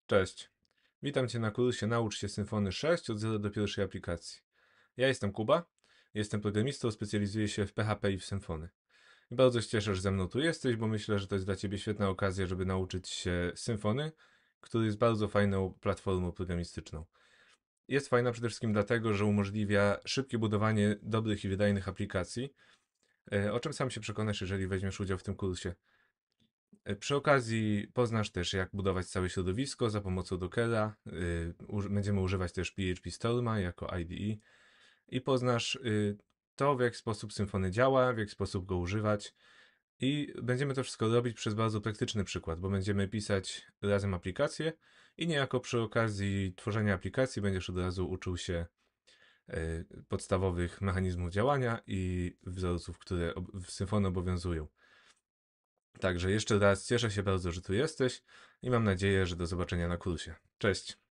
Cześć, witam Cię na kursie Naucz się Symfony 6 od zera do pierwszej aplikacji. Ja jestem Kuba, jestem programistą, specjalizuję się w PHP i w Symfony. I bardzo się cieszę, że ze mną tu jesteś, bo myślę, że to jest dla Ciebie świetna okazja, żeby nauczyć się Symfony, który jest bardzo fajną platformą programistyczną. Jest fajna przede wszystkim dlatego, że umożliwia szybkie budowanie dobrych i wydajnych aplikacji, o czym sam się przekonasz, jeżeli weźmiesz udział w tym kursie. Przy okazji poznasz też, jak budować całe środowisko za pomocą Dockera. Będziemy używać też PHP Storma jako IDE i poznasz to, w jaki sposób Symfony działa, w jaki sposób go używać. I będziemy to wszystko robić przez bardzo praktyczny przykład, bo będziemy pisać razem aplikacje i niejako przy okazji tworzenia aplikacji będziesz od razu uczył się podstawowych mechanizmów działania i wzorców, które w Symfony obowiązują. Także jeszcze raz cieszę się bardzo, że tu jesteś i mam nadzieję, że do zobaczenia na kursie. Cześć.